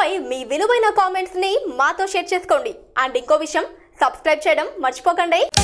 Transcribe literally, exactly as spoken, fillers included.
వీడియోపై మీ విలువైన కామెంట్స్ ని మాతో షేర్ చేసుకోండి. అండ్ ఇంకో విషయం, సబ్స్క్రైబ్ చేయడం మర్చిపోకండి.